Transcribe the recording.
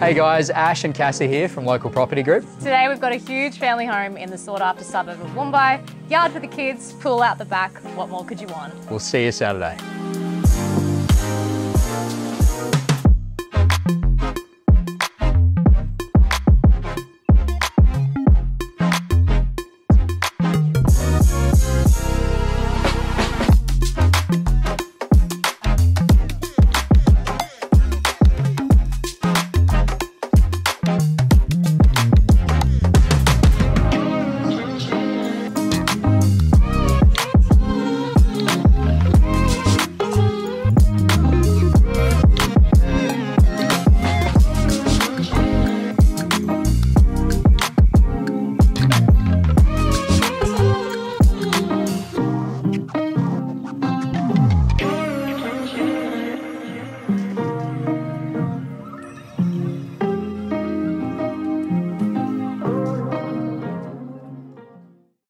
Hey guys, Ash and Cassie here from Local Property Group. Today we've got a huge family home in the sought-after suburb of Woombye. Yard for the kids, pool out the back. What more could you want? We'll see you Saturday.